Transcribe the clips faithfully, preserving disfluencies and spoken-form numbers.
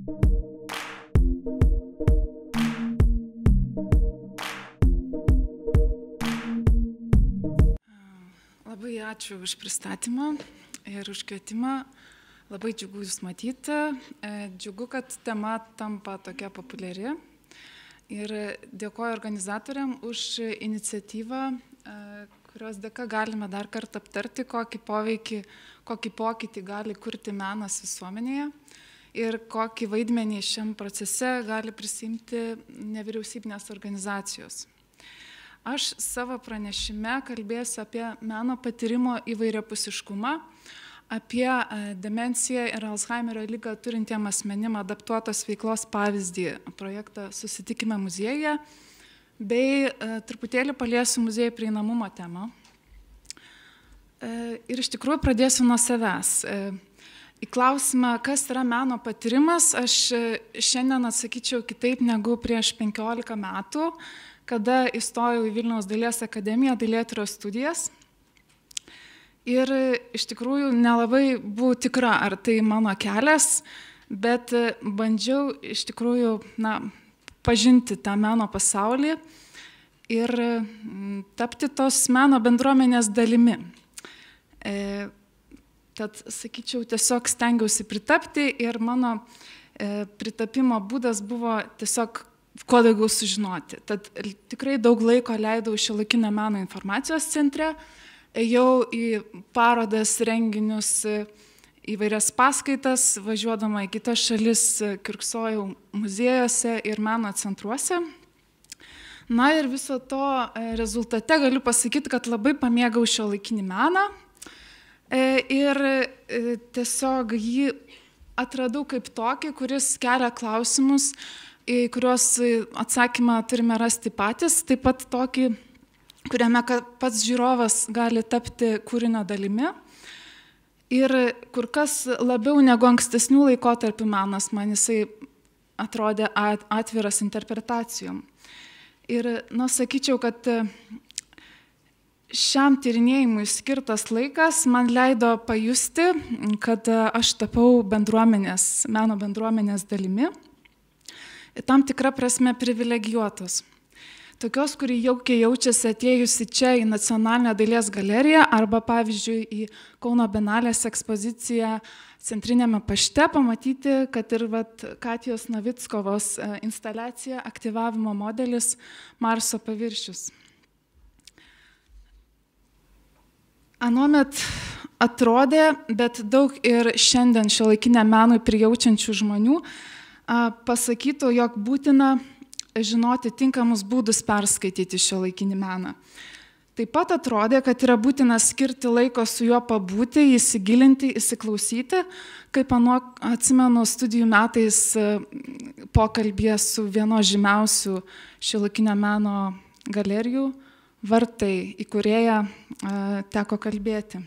Labai ačiū už pristatymą ir už kvietimą. Labai džiugu Jūs matyti. Džiugu, kad tema tampa tokia populiari. Ir dėkoju organizatoriam už iniciatyvą, kurios dėka galime dar kartą aptarti, kokį poveikį, kokį pokytį gali kurti menas visuomenėje ir kokį vaidmenį šiam procese gali prisimti nevyriausybinės organizacijos. Aš savo pranešime kalbėsiu apie meno patyrimo įvairiapusiškumą, apie demenciją ir Alzheimerio ligą turintiem asmenim adaptuotos veiklos pavyzdį projektą Susitikime muziejuje, bei truputėlį paliesiu muziejų prieinamumo temą. Ir iš tikrųjų pradėsiu nuo savęs. Į klausimą, kas yra meno patyrimas, aš šiandien atsakyčiau kitaip negu prieš penkiolika metų, kada įstojau į Vilniaus dailės akademiją dailėtyros studijas. Ir iš tikrųjų nelabai buvau tikra, ar tai mano kelias, bet bandžiau iš tikrųjų na, pažinti tą meno pasaulį ir tapti tos meno bendruomenės dalimi. E, tad, sakyčiau, tiesiog stengiausi pritapti ir mano e, pritapimo būdas buvo tiesiog kuo daugiau sužinoti. Tad tikrai daug laiko leidau Šiuolaikinio meno informacijos centre, ėjau į parodas, renginius, įvairias paskaitas, važiuodama į kitas šalis, kiurksojau muziejuose ir meno centruose. Na ir viso to rezultate galiu pasakyti, kad labai pamėgau šiuolaikinį meną ir tiesiog jį atradau kaip tokį, kuris kelia klausimus, į kuriuos atsakymą turime rasti patys, taip pat tokį, kuriame pats žiūrovas gali tapti kūrinio dalimi. Ir kur kas labiau negu ankstesnių laikotarpių menas man jisai atrodė atviras interpretacijom. Ir, na, sakyčiau, kad šiam tyrinėjimui skirtas laikas man leido pajusti, kad aš tapau bendruomenės, meno bendruomenės dalimi. Tam tikra prasme privilegijuotos. Tokios, kuri jaukiai jaučiasi atėjusi čia į Nacionalinę dailės galeriją arba, pavyzdžiui, į Kauno Bienalės ekspoziciją Centrinėme pašte pamatyti, kad ir vat, Katijos Navickovos instaliacija aktyvavimo modelis Marso paviršius. Anuomet atrodė, bet daug ir šiandien šiuolaikiniam menui prijaučiančių žmonių pasakytų, jog būtina žinoti tinkamus būdus perskaityti šiuolaikinį meną. Taip pat atrodė, kad yra būtina skirti laiko su juo pabūti, įsigilinti, įsiklausyti, kaip ano, atsimenu studijų metais pokalbėje su vieno žymiausių šiuolaikinio meno galerijų Vartai įkūrėja teko kalbėti.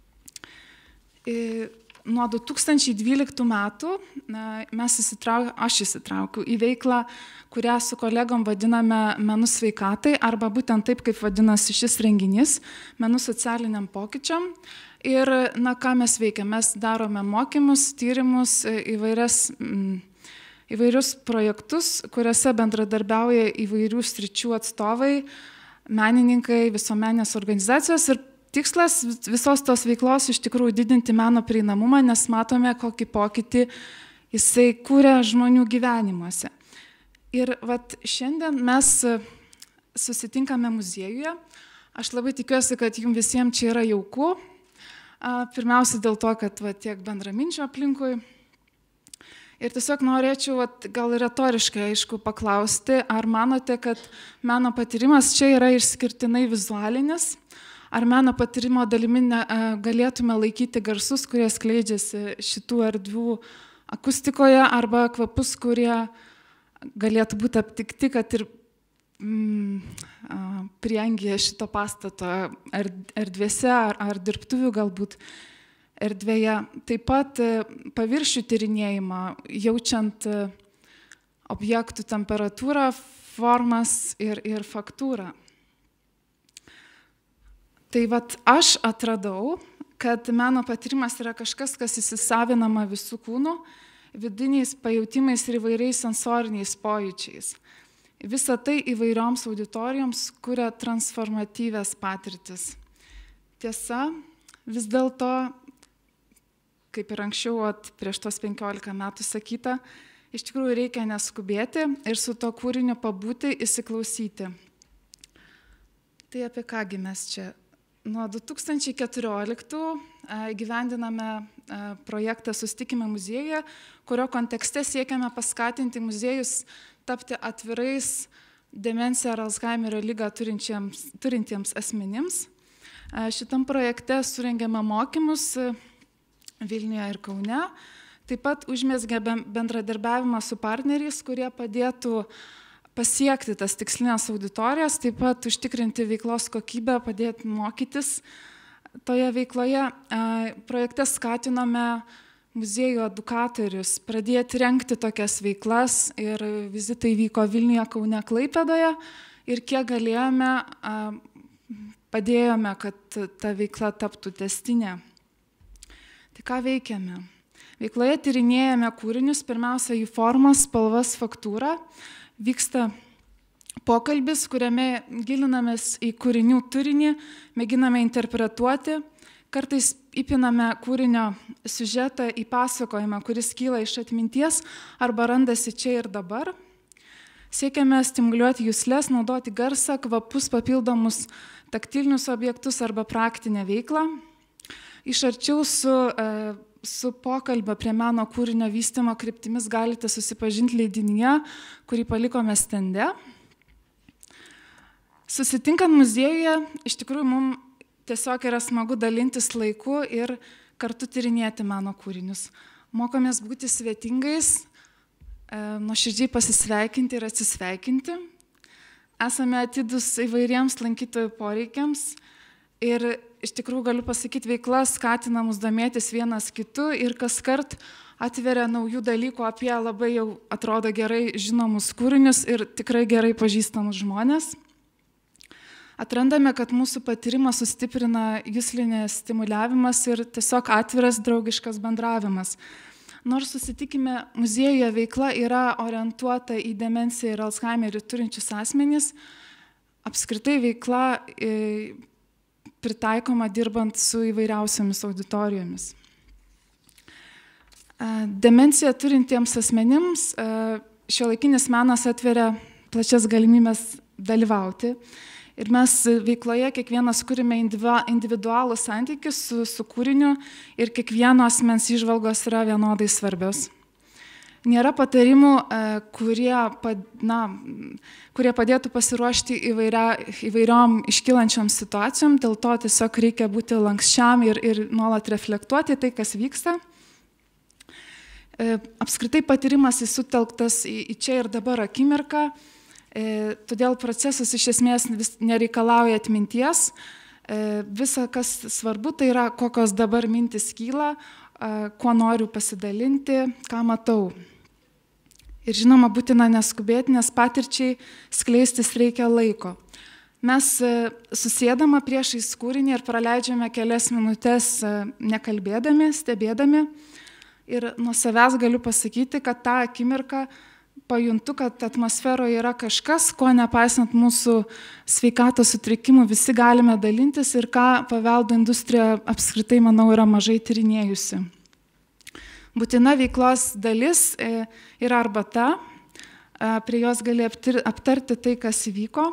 Nuo du tūkstančiai dvyliktų metų mes įsitrauk, aš įsitraukiau į veiklą, kurią su kolegom vadiname Menu sveikatai, arba būtent taip, kaip vadinasi šis renginys, Menu socialiniam pokyčiam. Ir, na, ką mes veikiame? Mes darome mokymus, tyrimus, įvairias, įvairius projektus, kuriuose bendradarbiauja įvairių sričių atstovai, menininkai, visuomenės organizacijos ir tikslas visos tos veiklos iš tikrųjų didinti meno prieinamumą, nes matome, kokį pokytį jisai kūrė žmonių gyvenimuose. Ir vat, šiandien mes susitinkame muziejuje. Aš labai tikiuosi, kad jums visiems čia yra jauku. Pirmiausia dėl to, kad vat, tiek bendraminčių aplinkui. Ir tiesiog norėčiau, vat, gal retoriškai aišku paklausti, ar manote, kad meno patyrimas čia yra išskirtinai vizualinis? Ar meno patyrimo dalimi galėtume laikyti garsus, kurie skleidžiasi šitų erdvių akustikoje, arba kvapus, kurie galėtų būti aptikti, kad ir mm, prieangyje šito pastato erdvėse ar, ar dirbtuvių galbūt erdvėje. Taip pat paviršių tyrinėjimą, jaučiant objektų temperatūrą, formas ir, ir faktūrą. Tai vat aš atradau, kad meno patyrimas yra kažkas, kas įsisavinama visų kūnų vidiniais pajautimais ir įvairiais sensoriniais pojūčiais. Visa tai įvairioms auditorijoms kuria transformatyvias patirtis. Tiesa, vis dėlto, kaip ir anksčiau, at, prieš tos penkiolika metų sakyta, iš tikrųjų reikia neskubėti ir su to kūriniu pabūti, įsiklausyti. Tai apie kągi mes čia? Nuo du tūkstančiai keturioliktų įgyvendiname projektą Susitikime muziejuje, kurio kontekste siekiame paskatinti muziejus tapti atvirais demenciją ar Alzheimerio ligą turintiems asmenims. Šitam projekte surengėme mokymus Vilniuje ir Kaune. Taip pat užmezgė bendradarbiavimą su partneriais, kurie padėtų pasiekti tas tikslinės auditorijas, taip pat užtikrinti veiklos kokybę, padėti mokytis toje veikloje. Projekte skatinome muziejų edukatorius pradėti rengti tokias veiklas ir vizitai vyko Vilniuje, Kaune, Klaipėdoje ir kiek galėjome, padėjome, kad ta veikla taptų tęstinė. Tai ką veikiame? Veikloje tyrinėjame kūrinius, pirmiausia jų formas, spalvas, faktūrą. Vyksta pokalbis, kuriame gilinamės į kūrinių turinį, mėginame interpretuoti, kartais įpiname kūrinio siužetą į pasakojimą, kuris kyla iš atminties arba randasi čia ir dabar. Siekiame stimuliuoti jusles, naudoti garsą, kvapus, papildomus taktilinius objektus arba praktinę veiklą. Iš arčiau su Su pokalbio prie meno kūrinio vystymo kryptimis galite susipažinti leidinyje, kurį palikome stende. Susitinkant muziejuje, iš tikrųjų, mums tiesiog yra smagu dalintis laiku ir kartu tyrinėti meno kūrinius. Mokomės būti svetingais, nuoširdžiai pasisveikinti ir atsisveikinti. Esame atidūs įvairiems lankytojų poreikiams ir iš tikrųjų galiu pasakyti, veikla skatina mus domėtis vienas kitu ir kaskart atveria naujų dalykų apie labai jau atrodo gerai žinomus kūrinius ir tikrai gerai pažįstamus žmonės. Atrandame, kad mūsų patyrimą sustiprina juslinės stimuliavimas ir tiesiog atviras draugiškas bendravimas. Nors Susitikime muziejuje veikla yra orientuota į demenciją ir Alzheimerį turinčius asmenys, apskritai veikla pritaikoma dirbant su įvairiausiamis auditorijomis. Demenciją turintiems asmenims šiuolaikinis menas atveria plačias galimybės dalyvauti ir mes veikloje kiekvienas kuriame individualų santykį su, su kūriniu ir kiekvieno asmens įžvalgos yra vienodai svarbios. Nėra patarimų, kurie, na, kurie padėtų pasiruošti įvairia, įvairiom iškylančiom situacijom, dėl to tiesiog reikia būti lankščiam ir, ir nuolat reflektuoti tai, kas vyksta. Apskritai patyrimas sutelktas į, į čia ir dabar akimirką, todėl procesas iš esmės nereikalauja atminties. Visa, kas svarbu, tai yra, kokios dabar mintis kyla, kuo noriu pasidalinti, ką matau. Ir žinoma, būtina neskubėti, nes patirčiai skleistis reikia laiko. Mes susėdama priešais kūrinį ir praleidžiame kelias minutės nekalbėdami, stebėdami. Ir nuo savęs galiu pasakyti, kad tą akimirką pajuntu, kad atmosferoje yra kažkas, ko nepaisant mūsų sveikatos sutrikimų visi galime dalintis ir ką paveldo industrija apskritai, manau, yra mažai tyrinėjusi. Būtina veiklos dalis yra arbata, prie jos gali aptarti tai, kas įvyko.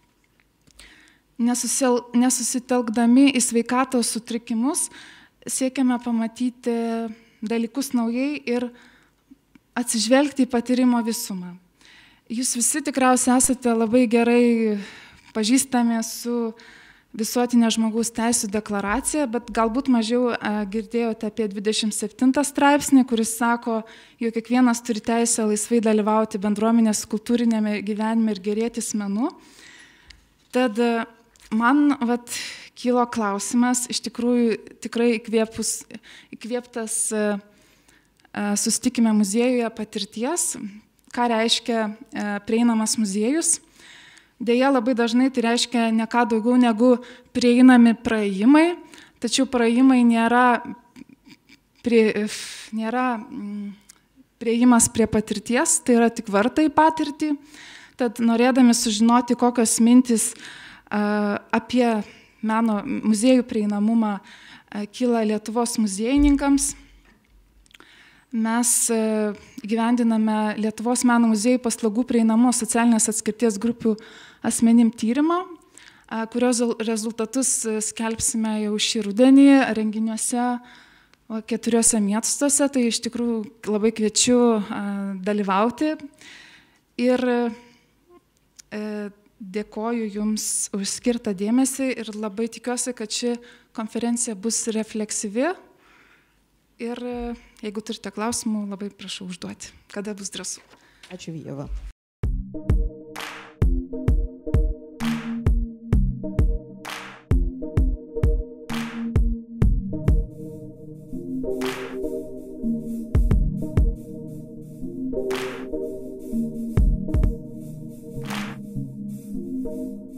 Nesusitelkdami į sveikatos sutrikimus, siekiame pamatyti dalykus naujai ir atsižvelgti į patyrimo visumą. Jūs visi tikriausiai esate labai gerai pažįstami su Visuotinė žmogaus teisių deklaracija, bet galbūt mažiau girdėjote apie dvidešimt septintą straipsnį, kuris sako, jog kiekvienas turi teisę laisvai dalyvauti bendruomenės kultūrinėme gyvenime ir gerėtis menu. Tad man vat, kilo klausimas, iš tikrųjų tikrai įkvėpus, įkvėptas Susitikime muziejuje patirties, ką reiškia prieinamas muziejus. Deja, labai dažnai tai reiškia ne ką daugiau negu prieinami praėjimai, tačiau praėjimai nėra, prie, nėra prieimas prie patirties, tai yra tik vartai patirtį. Tad norėdami sužinoti, kokios mintis apie meno muziejų prieinamumą kyla Lietuvos muziejininkams, mes gyvendiname Lietuvos meno muziejų paslaugų prieinamo socialinės atskirties grupių asmenim tyrimą, kurios rezultatus skelbsime jau šį rudenį renginiuose keturiuose miestuose, tai iš tikrųjų labai kviečiu dalyvauti ir dėkoju Jums už skirtą dėmesį ir labai tikiuosi, kad ši konferencija bus refleksyvi ir jeigu turite klausimų, labai prašau užduoti, kada bus drąsu. Ačiū, Ieva. Thank you.